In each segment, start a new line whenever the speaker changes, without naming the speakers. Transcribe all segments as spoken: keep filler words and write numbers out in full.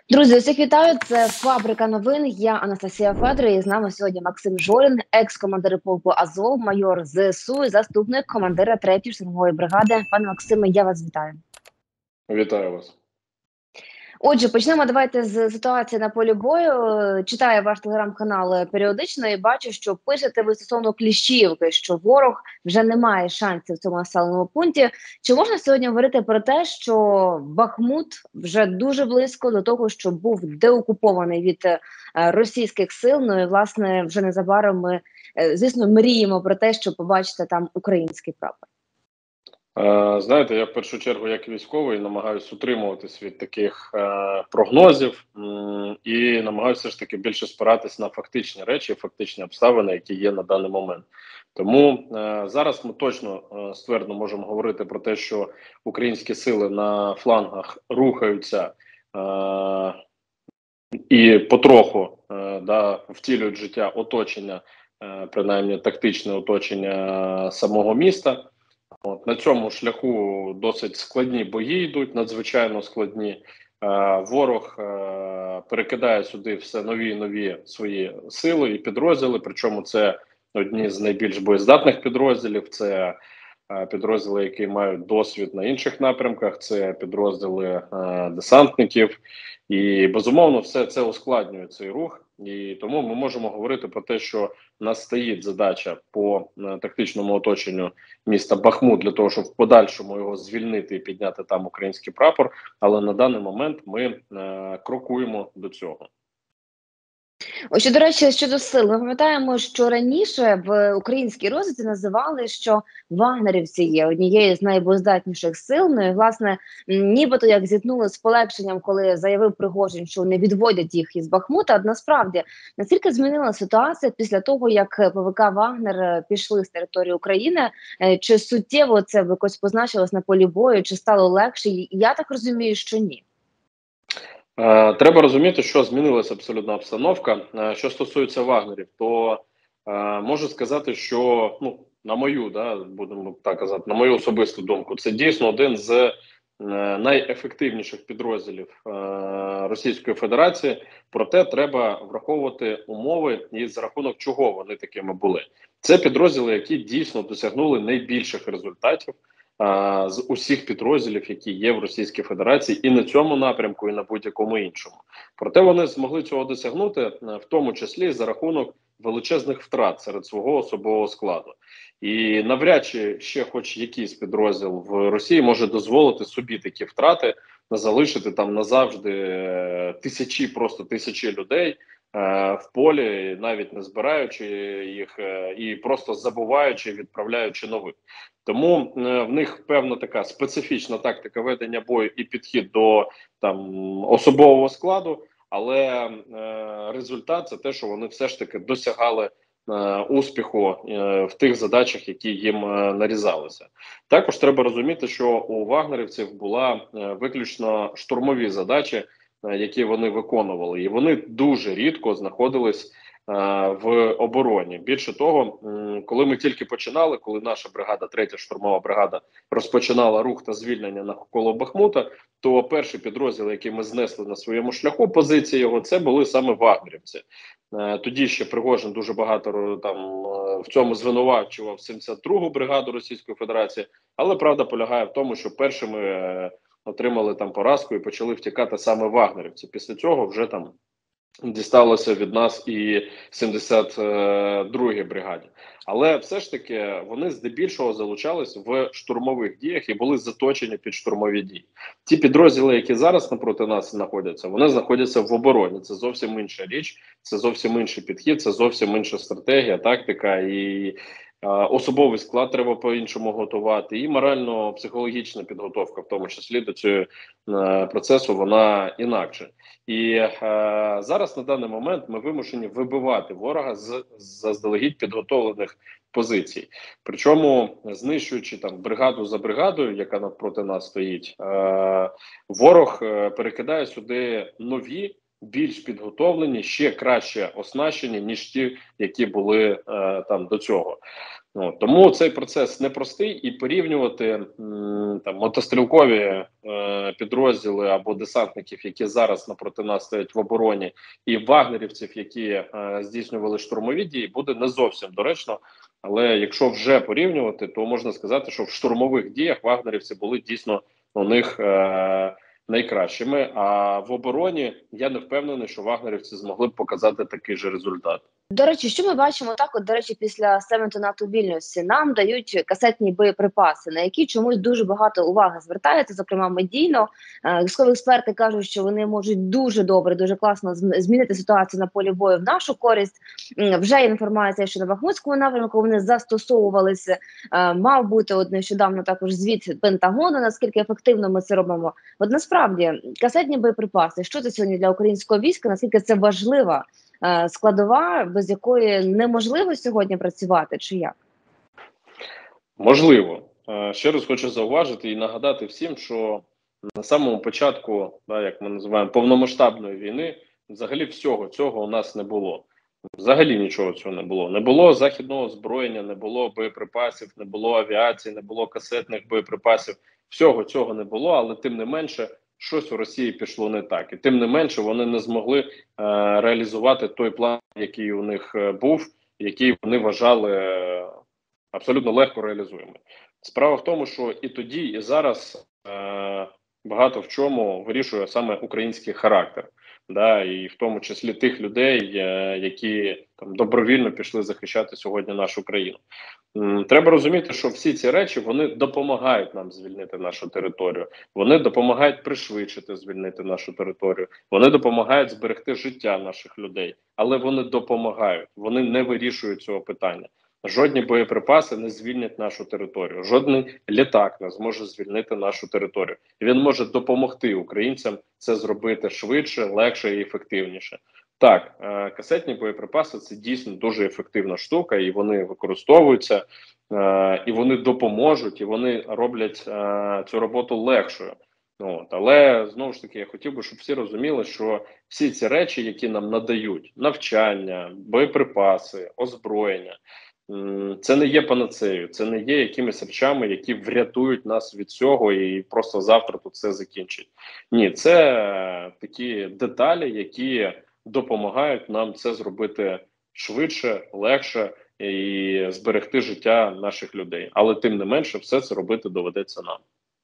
Друзі, усіх вітаю. Це Фабрика новин. Я Анастасія Федор. І з нами сьогодні Максим Жолін, екс-командир полку Азов, майор ЗСУ і заступник командира третьої штурмової бригади. Пане Максиме, я вас вітаю.
Вітаю вас.
Отже, почнемо давайте з ситуації на полі бою. Читаю ваш телеграм-канал періодично і бачу, що пишете ви стосовно Кліщіївки, що ворог вже не має шансів в цьому населеному пункті. Чи можна сьогодні говорити про те, що Бахмут вже дуже близько до того, що був деокупований від е, російських сил? Ну і, власне, вже незабаром ми, е, звісно, мріємо про те, що побачите там український прапор.
Е, знаєте, я в першу чергу, як військовий, намагаюся утримуватись від таких е, прогнозів м, і намагаюся ж таки більше спиратись на фактичні речі, фактичні обставини, які є на даний момент. Тому е, зараз ми точно е, ствердно можемо говорити про те, що українські сили на флангах рухаються е, і потроху е, да, втілюють життя оточення, е, принаймні тактичне оточення самого міста. От, на цьому шляху досить складні бої йдуть, надзвичайно складні. Е, ворог е, перекидає сюди все нові і нові свої сили і підрозділи, причому це одні з найбільш боєздатних підрозділів, це е, підрозділи, які мають досвід на інших напрямках, це підрозділи е, десантників. І, безумовно, все це ускладнює цей рух. І тому ми можемо говорити про те, що в нас стоїть задача по е, тактичному оточенню міста Бахмут для того, щоб в подальшому його звільнити і підняти там український прапор. Але на даний момент ми е, крокуємо до цього.
Ось, що, до речі, щодо сил, ми пам'ятаємо, що раніше в українській розвідці називали, що вагнерівці є однією з найбоєздатніших сил. Ну і, власне, нібито як зіткнули з полегшенням, коли заявив Пригожин, що не відводять їх із Бахмута. Насправді, наскільки змінила ситуація після того, як ПВК «Вагнер» пішли з території України? Чи суттєво це якось позначилось на полі бою, чи стало легше? Я так розумію, що ні.
Е, Треба розуміти, що змінилася абсолютна обстановка. Е, що стосується вагнерів, то е, можу сказати, що ну на мою, да, будемо так казати, на мою особисту думку, це дійсно один з е, найефективніших підрозділів е, Російської Федерації. Проте треба враховувати умови і за рахунок чого вони такими були. Це підрозділи, які дійсно досягнули найбільших результатів а, з усіх підрозділів, які є в Російській Федерації, і на цьому напрямку, і на будь-якому іншому. Проте вони змогли цього досягнути, в тому числі за рахунок величезних втрат серед свого особового складу. І навряд чи ще хоч якийсь підрозділ в Росії може дозволити собі такі втрати, залишити там назавжди тисячі, просто тисячі людей в полі, навіть не збираючи їх і просто забуваючи, відправляючи нових. Тому в них певна така специфічна тактика ведення бою і підхід до там особового складу, але е, результат це те, що вони все ж таки досягали е, успіху е, в тих задачах, які їм е, нарізалися. Також треба розуміти, що у вагнерівців була е, виключно штурмові задачі, е, які вони виконували, і вони дуже рідко знаходились в обороні. Більше того, коли ми тільки починали, коли наша бригада, третя штурмова бригада, розпочинала рух та звільнення навколо Бахмута, то перший підрозділ, який ми знесли на своєму шляху, позиції його, це були саме вагнерівці. Тоді ще Пригожин дуже багато там в цьому звинувачував сімдесят другу бригаду Російської Федерації, але правда полягає в тому, що першими отримали там поразку і почали втікати саме вагнерівці. Після цього вже там дісталося від нас і сімдесят другій бригаді. Але все ж таки вони здебільшого залучались в штурмових діях і були заточені під штурмові дії. Ті підрозділи, які зараз напроти нас знаходяться, вони знаходяться в обороні. Це зовсім інша річ, це зовсім інший підхід, це зовсім інша стратегія, тактика і особовий склад треба по-іншому готувати, і морально-психологічна підготовка, в тому числі до цього е, процесу, вона інакше. І е, зараз на даний момент ми вимушені вибивати ворога з заздалегідь підготовлених позицій. Причому, знищуючи там бригаду за бригадою, яка навпроти нас стоїть, е, ворог е, перекидає сюди нові, більш підготовлені, ще краще оснащені, ніж ті, які були е, там до цього. Ну, тому цей процес непростий, і порівнювати м, там мотострілкові е, підрозділи або десантників, які зараз напроти нас стоять в обороні, і вагнерівців, які е, здійснювали штурмові дії, буде не зовсім доречно. Але якщо вже порівнювати, то можна сказати, що в штурмових діях вагнерівці були дійсно у них е, найкращими. А в обороні я не впевнений, що вагнерівці змогли б показати такий же результат.
До речі, що ми бачимо так, от, до речі, після саміту НАТО у Вільнюсі, нам дають касетні боєприпаси, на які чомусь дуже багато уваги звертається, зокрема медійно. Е, Військові експерти кажуть, що вони можуть дуже добре, дуже класно зм- змінити ситуацію на полі бою в нашу користь. М, Вже є інформація, що на Бахмутському напрямку вони застосовувалися. Е, Мав бути от нещодавно також звіт Пентагону, наскільки ефективно ми це робимо. От насправді касетні боєприпаси, що це сьогодні для українського війська, наскільки це важлива е, складова, без якої неможливо сьогодні працювати, чи як?
Можливо. Е, Ще раз хочу зауважити і нагадати всім, що на самому початку, да, як ми називаємо, повномасштабної війни, взагалі всього цього у нас не було. Взагалі нічого цього не було. Не було західного озброєння, не було боєприпасів, не було авіації, не було касетних боєприпасів. Всього цього не було, але тим не менше щось у Росії пішло не так. І тим не менше вони не змогли е, реалізувати той план, який у них е, був, який вони вважали е, абсолютно легко реалізуємий. Справа в тому, що і тоді, і зараз е, багато в чому вирішує саме український характер. Да, і в тому числі тих людей, е, які там добровільно пішли захищати сьогодні нашу країну. М, Треба розуміти, що всі ці речі вони допомагають нам звільнити нашу територію. Вони допомагають пришвидшити звільнити нашу територію. Вони допомагають зберегти життя наших людей, але вони допомагають. Вони не вирішують цього питання. Жодні боєприпаси не звільнять нашу територію. Жодний літак не зможе звільнити нашу територію. Він може допомогти українцям це зробити швидше, легше і ефективніше. Так, е, касетні боєприпаси це дійсно дуже ефективна штука, і вони використовуються, е, і вони допоможуть, і вони роблять е, цю роботу легшою. От. Але знову ж таки, я хотів би, щоб всі розуміли, що всі ці речі, які нам надають: навчання, боєприпаси, озброєння, це не є панацею, це не є якимись речами, які врятують нас від цього і просто завтра тут все закінчить. Ні, це такі деталі, які допомагають нам це зробити швидше, легше і зберегти життя наших людей. Але тим не менше, все це робити доведеться нам.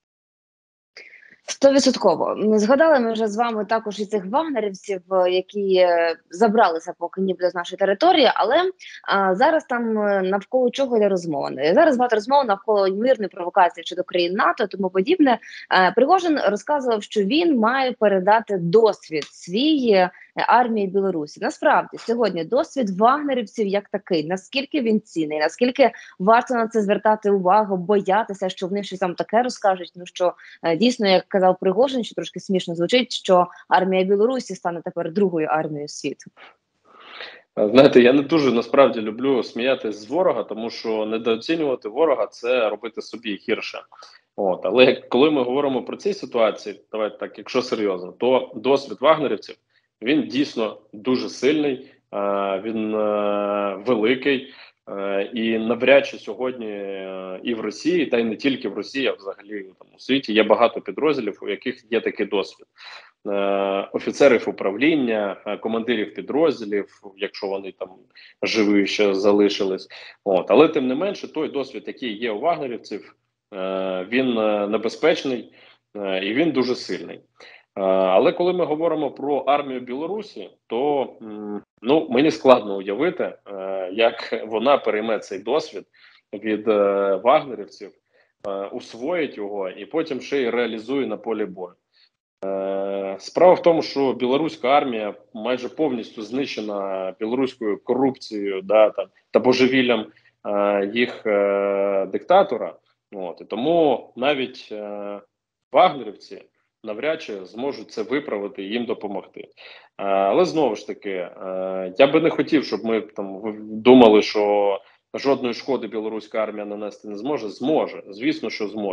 Стовідсотково. Згадали ми вже з вами також і цих вагнерівців, е, які е, забралися поки ніби з нашої території, але а, зараз там е, навколо чого йде розмова. Е, Зараз багато розмов навколо ймовірної провокації щодо країн НАТО, тому подібне. Е, Пригожин розказував, що він має передати досвід свій е, армії Білорусі. Насправді сьогодні досвід вагнерівців як такий, наскільки він цінний, наскільки варто на це звертати увагу, боятися, що вони щось там таке розкажуть, ну що Е, дійсно, як казав Пригожин, що трошки смішно звучить, що армія Білорусі стане тепер другою армією світу.
Знаєте, я не дуже насправді люблю сміятися з ворога, тому що недооцінювати ворога – це робити собі гірше. От, але коли ми говоримо про ці ситуації, давайте так, якщо серйозно, то досвід вагнерівців, він дійсно дуже сильний, е, він е, великий, е, і навряд чи сьогодні е, і в Росії, та й не тільки в Росії, а взагалі там, у світі є багато підрозділів, у яких є такий досвід. Е, офіцерів управління, е, командирів підрозділів, якщо вони там живі ще залишились. От, але тим не менше, той досвід, який є у вагнерівців, е, він е, небезпечний е, і він дуже сильний. Е, але коли ми говоримо про армію Білорусі, то м, ну, мені складно уявити, е, як вона перейме цей досвід від е, вагнерівців, е, усвоїть його і потім ще й реалізує на полі бою. Е, Справа в тому, що білоруська армія майже повністю знищена білоруською корупцією, да, там, та божевіллям е, їх е, диктатора. От, і тому навіть е, вагнерівці навряд чи зможуть це виправити і їм допомогти. Е, але знову ж таки, е, я би не хотів, щоб ми там думали, що жодної шкоди білоруська армія нанести не зможе. Зможе, звісно, що зможе.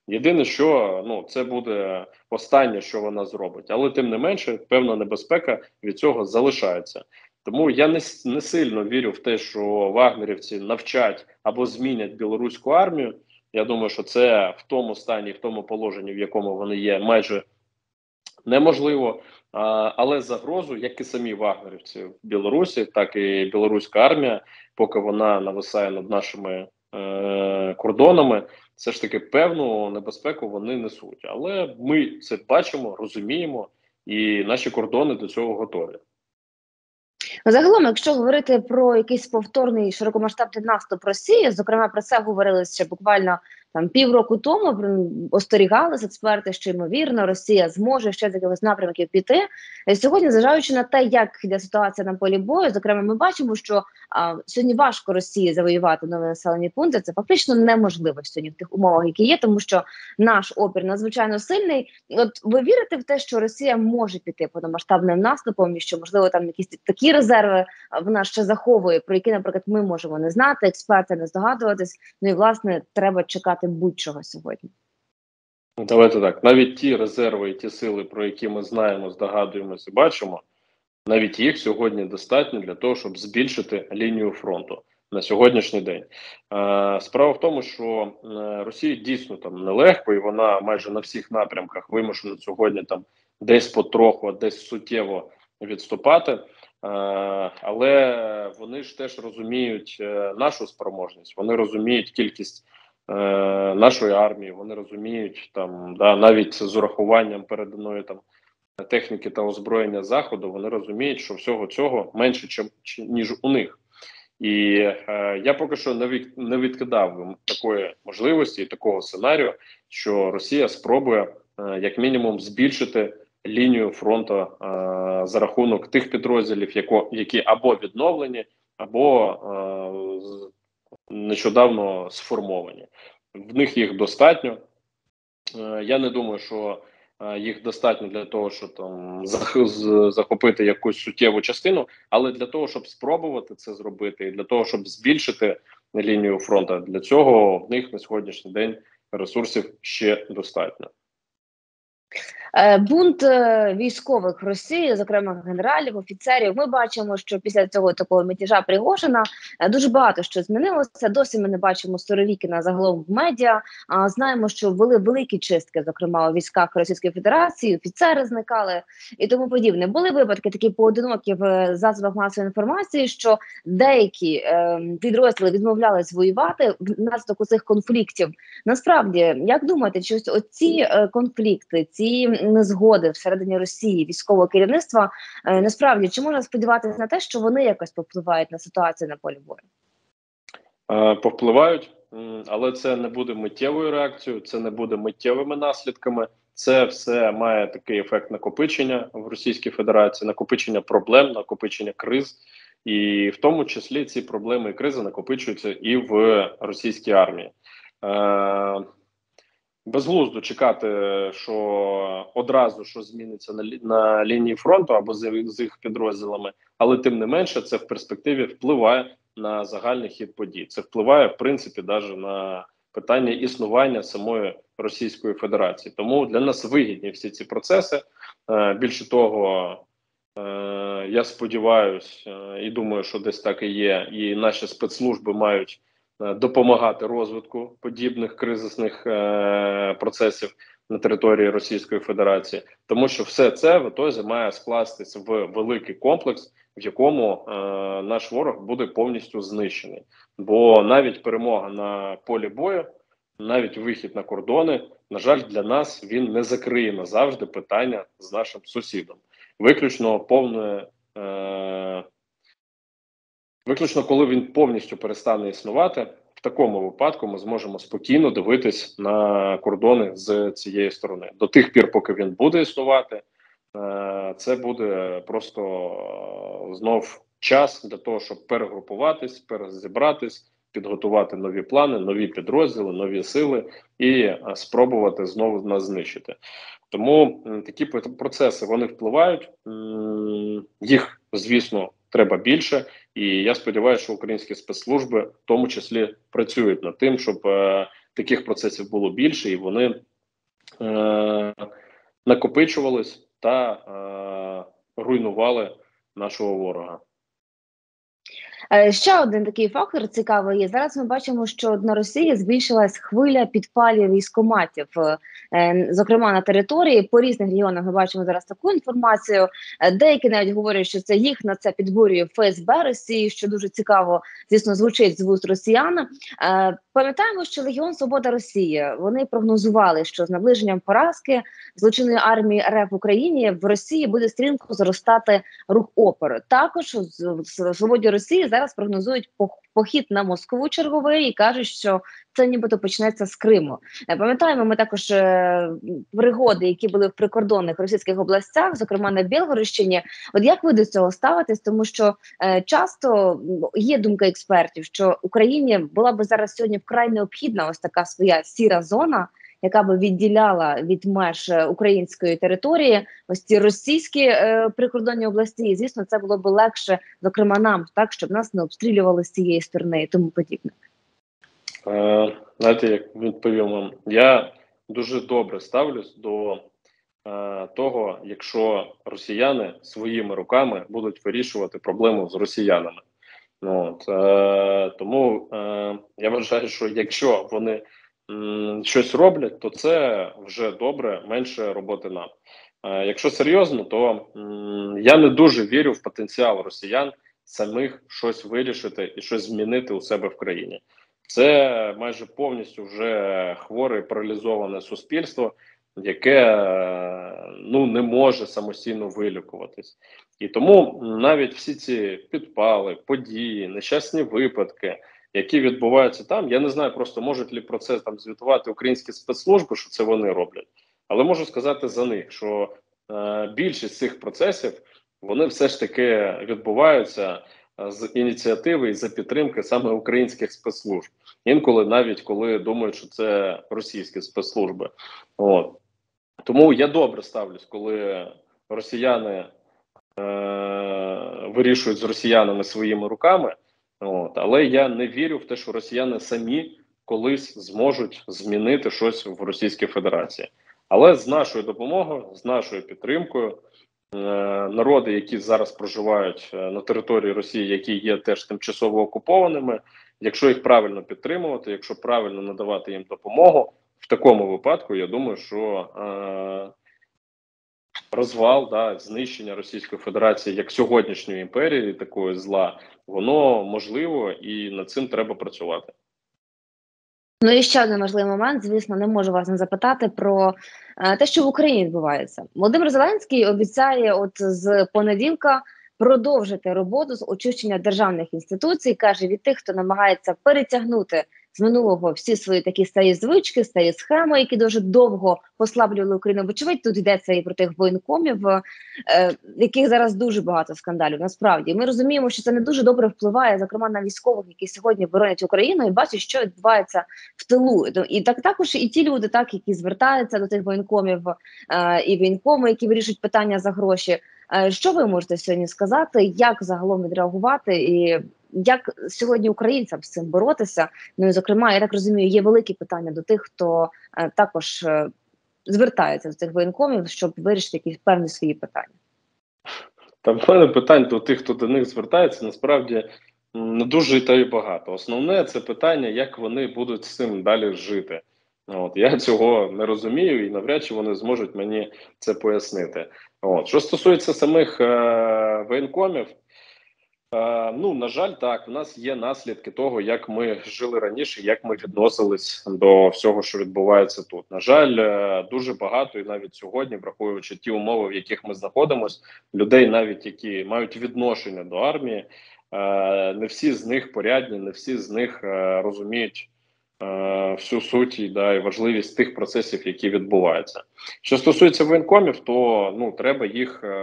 Єдине, що ну це буде останнє, що вона зробить, але тим не менше, певна небезпека від цього залишається. Тому я не, не сильно вірю в те, що вагнерівці навчать або змінять білоруську армію. Я думаю, що це в тому стані, в тому положенні, в якому вони є, майже неможливо. А, але загрозу, як і самі вагнерівці в Білорусі, так і білоруська армія, поки вона нависає над нашими е, кордонами, все ж таки певну небезпеку вони несуть. Але ми це бачимо, розуміємо, і наші кордони до цього готові.
Загалом, якщо говорити про якийсь повторний широкомасштабний наступ Росії, зокрема про це говорили ще буквально там півроку тому, остерігалися експерти, що ймовірно Росія зможе ще з якихось напрямків піти. І сьогодні, зважаючи на те, як йде ситуація на полі бою, зокрема, ми бачимо, що а, сьогодні важко Росії завоювати нові населені пункти. Це фактично неможливо сьогодні в тих умовах, які є, тому що наш опір надзвичайно сильний. І от ви вірите в те, що Росія може піти повномасштабним наступом, і що можливо там якісь такі резерви вона ще заховує, про які, наприклад, ми можемо не знати, експерти не здогадуватись. Ну і власне треба чекати будь-чого сьогодні.
Давайте так. Навіть ті резерви і ті сили, про які ми знаємо, здогадуємося, бачимо, навіть їх сьогодні достатньо для того, щоб збільшити лінію фронту на сьогоднішній день. Е, справа в тому, що е, Росії дійсно там нелегко, і вона майже на всіх напрямках вимушена сьогодні там десь потроху, десь суттєво відступати. Е, але вони ж теж розуміють е, нашу спроможність, вони розуміють кількість е, нашої армії, вони розуміють там, да, навіть з урахуванням переданої там техніки та озброєння Заходу, вони розуміють, що всього цього менше, чим, ніж у них. І е, я поки що не, від, не відкидав такої можливості і такого сценарію, що Росія спробує е, як мінімум збільшити лінію фронту е, за рахунок тих підрозділів, яко, які або відновлені, або е, нещодавно сформовані. В них їх достатньо. Е, я не думаю, що їх достатньо для того, щоб там захопити якусь суттєву частину, але для того, щоб спробувати це зробити, і для того, щоб збільшити лінію фронту, для цього в них на сьогоднішній день ресурсів ще достатньо.
Бунт військових Росії, зокрема генералів, офіцерів, ми бачимо, що після цього такого мятежа Пригожина дуже багато що змінилося. Досі ми не бачимо Суровікіна загалом в медіа. А знаємо, що ввели великі чистки, зокрема у військах Російської Федерації, офіцери зникали і тому подібне. Були випадки такі поодинокі в засобах масової інформації, що деякі е, підрозділи відмовлялись воювати внаслідок усіх конфліктів. Насправді, як думаєте, чи ось оці е, конфлікти, ці незгоди всередині Росії, військового керівництва, е, насправді, чи можна сподіватися на те, що вони якось повпливають на ситуацію на полі бою?
Е, повпливають, але це не буде миттєвою реакцією, це не буде миттєвими наслідками. Це все має такий ефект накопичення в Російській Федерації, накопичення проблем, накопичення криз. І в тому числі ці проблеми і кризи накопичуються і в російській армії. Е, Безглуздо чекати, що одразу що зміниться на, лі, на лінії фронту або з, з їх підрозділами, але тим не менше це в перспективі впливає на загальний хід подій. Це впливає, в принципі, навіть на питання існування самої Російської Федерації. Тому для нас вигідні всі ці процеси. Е, більше того, е, я сподіваюся і думаю, що десь так і є, і наші спецслужби мають допомагати розвитку подібних кризисних е, процесів на території Російської Федерації, тому що все це в ітозі має скластись в великий комплекс, в якому е, наш ворог буде повністю знищений. Бо навіть перемога на полі бою, навіть вихід на кордони, на жаль, для нас він не закриє назавжди питання з нашим сусідом. Виключно повне е, Виключно, коли він повністю перестане існувати, в такому випадку ми зможемо спокійно дивитись на кордони з цієї сторони. До тих пір, поки він буде існувати, це буде просто знов час для того, щоб перегрупуватись, перезібратись, підготувати нові плани, нові підрозділи, нові сили і спробувати знову нас знищити. Тому такі процеси, вони впливають, їх, звісно, треба більше, і я сподіваюся, що українські спецслужби в тому числі працюють над тим, щоб е, таких процесів було більше, і вони е, накопичувались та е, руйнували нашого ворога.
Е, Ще один такий фактор цікавий є. Зараз ми бачимо, що на Росії збільшилась хвиля підпалів військкоматів, е, зокрема на території. По різних регіонах ми бачимо зараз таку інформацію. Е, Деякі навіть говорять, що це їх на це підбурює ФСБ Росії, що дуже цікаво, звісно, звучить з вуст росіян. Е, Пам'ятаємо, що Легіон Свобода Росії, вони прогнозували, що з наближенням поразки злочинної армії РФ в Україні в Росії буде стрімко зростати рух опору. Також в Свободі Росії зараз прогнозують похід на Москву черговий і кажуть, що це нібито почнеться з Криму. Пам'ятаємо ми також е, пригоди, які були в прикордонних російських областях, зокрема на Білгородщині. От як ви до цього ставитесь? Тому що е, часто є думка експертів, що Україні була б зараз сьогодні вкрай необхідна ось така своя сіра зона, яка би відділяла від меж української території ось ці російські е, прикордонні області. І, звісно, це було б легше, зокрема нам, так, щоб нас не обстрілювали з цієї сторони і тому подібне.
Е, знаєте, як відповім вам, я дуже добре ставлюсь до е, того, якщо росіяни своїми руками будуть вирішувати проблему з росіянами. Ну, от, е, тому е, я вважаю, що якщо вони м, щось роблять, то це вже добре, менше роботи нам. Е, якщо серйозно, то м, я не дуже вірю в потенціал росіян самих щось вирішити і щось змінити у себе в країні. Це майже повністю вже хворе, паралізоване суспільство, яке ну не може самостійно вилікуватись. І тому навіть всі ці підпали, події, нещасні випадки, які відбуваються там, я не знаю просто, можуть ли про це там звітувати українські спецслужби, що це вони роблять, але можу сказати за них, що е, більшість цих процесів, вони все ж таки відбуваються з ініціативи і за підтримки саме українських спецслужб. Інколи навіть коли думають, що це російські спецслужби. От. Тому я добре ставлюсь, коли росіяни е, вирішують з росіянами своїми руками, от, але я не вірю в те, що росіяни самі колись зможуть змінити щось в Російській Федерації. Але з нашою допомогою, з нашою підтримкою, е, народи, які зараз проживають на території Росії, які є теж тимчасово окупованими, якщо їх правильно підтримувати, якщо правильно надавати їм допомогу, в такому випадку, я думаю, що е, розвал, да, знищення Російської Федерації як сьогоднішньої імперії, такої зла, воно можливо і над цим треба працювати.
Ну і ще один важливий момент, звісно, не можу вас не запитати про е, те, що в Україні відбувається. Володимир Зеленський обіцяє от з понеділка продовжити роботу з очищення державних інституцій. Каже, від тих, хто намагається перетягнути з минулого всі свої такі старі звички, старі схеми, які дуже довго послаблювали Україну. Вочевидь, тут йдеться і про тих воєнкомів, е, яких зараз дуже багато скандалів. Насправді ми розуміємо, що це не дуже добре впливає, зокрема на військових, які сьогодні боронять Україну, і бачать, що відбувається в тилу. І так також і ті люди, так які звертаються до тих воєнкомів, е, і воєнкоми, які вирішують питання за гроші. Е, що ви можете сьогодні сказати? Як загалом відреагувати і як сьогодні українцям з цим боротися? Ну і зокрема, я так розумію, є великі питання до тих, хто е, також е, звертається до цих воєнкомів, щоб вирішити якісь певні свої питання.
Та в мене питань до тих, хто до них звертається, насправді не дуже та й багато. Основне це питання, як вони будуть з цим далі жити. От я цього не розумію, і навряд чи вони зможуть мені це пояснити. От що стосується самих е, воєнкомів, е, ну на жаль, так в нас є наслідки того, як ми жили раніше, як ми відносились до всього, що відбувається тут. На жаль, е, дуже багато, і навіть сьогодні, враховуючи ті умови, в яких ми знаходимося, людей, навіть які мають відношення до армії, е, не всі з них порядні, не всі з них е, розуміють всю суть і, да, і важливість тих процесів, які відбуваються. Що стосується воєнкомів, то ну треба їх е,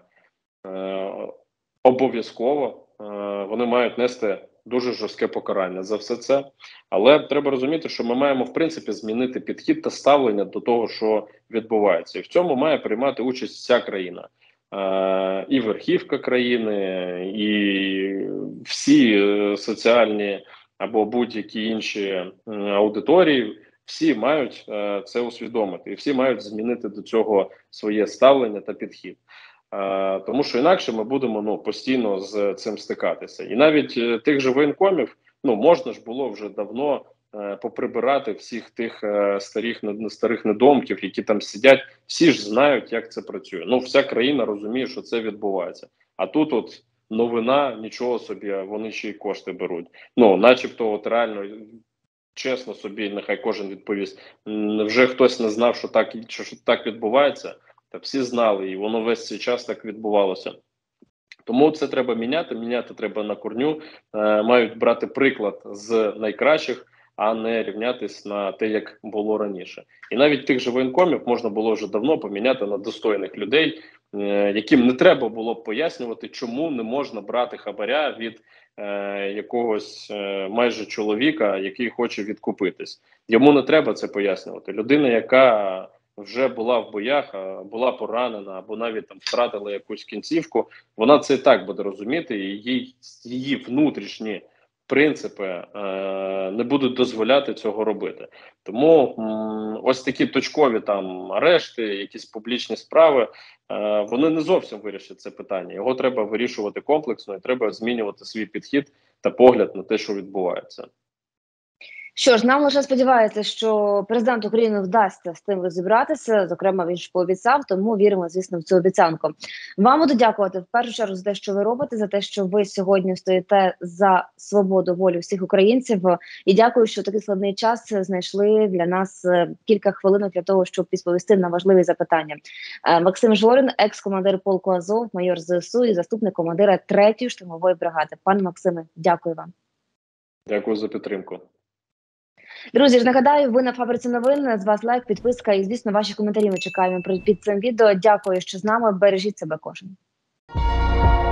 е, обов'язково, е, вони мають нести дуже жорстке покарання за все це. Але треба розуміти, що ми маємо в принципі змінити підхід та ставлення до того, що відбувається. І в цьому має приймати участь вся країна. Е, і верхівка країни, і всі соціальні або будь-які інші аудиторії, всі мають е, це усвідомити, і всі мають змінити до цього своє ставлення та підхід. Е, тому що інакше ми будемо ну постійно з цим стикатися. І навіть е, тих же воєнкомів, ну можна ж було вже давно е, поприбирати всіх тих е, старих старих недомків, які там сидять. Всі ж знають, як це працює. Ну, вся країна розуміє, що це відбувається. А тут от новина, нічого собі, вони ще й кошти беруть. Ну, начебто, от реально, чесно собі, нехай кожен відповість, вже хтось не знав, що так, що так відбувається, та всі знали, і воно весь цей час так відбувалося. Тому це треба міняти, міняти треба на корню, е, мають брати приклад з найкращих, а не рівнятись на те, як було раніше. І навіть тих же воєнкомів можна було вже давно поміняти на достойних людей, е, яким не треба було б пояснювати, чому не можна брати хабаря від е, якогось е, майже чоловіка, який хоче відкупитись. Йому не треба це пояснювати. Людина, яка вже була в боях, була поранена або навіть там втратила якусь кінцівку, вона це і так буде розуміти, і їй, її внутрішні принципи е, не будуть дозволяти цього робити. Тому м, ось такі точкові там арешти, якісь публічні справи, е, вони не зовсім вирішать це питання. Його треба вирішувати комплексно, і треба змінювати свій підхід та погляд на те, що відбувається.
Що ж, нам лише сподівається, що президент України вдасться з тим розібратися. Зокрема, він ж пообіцяв, тому віримо, звісно, в цю обіцянку. Вам буду дякувати в першу чергу за те, що ви робите, за те, що ви сьогодні стоїте за свободу, волю всіх українців. І дякую, що такий складний час знайшли для нас кілька хвилин для того, щоб відповісти на важливі запитання. Максим Жорин, екс-командир полку Азов, майор ЗСУ і заступник командира третьої штурмової бригади. Пане Максиме, дякую вам.
Дякую за підтримку.
Друзі, ж нагадаю, ви на Фабриці новин. З вас лайк, підписка і, звісно, ваші коментарі ми чекаємо під цим відео. Дякую, що з нами. Бережіть себе кожен.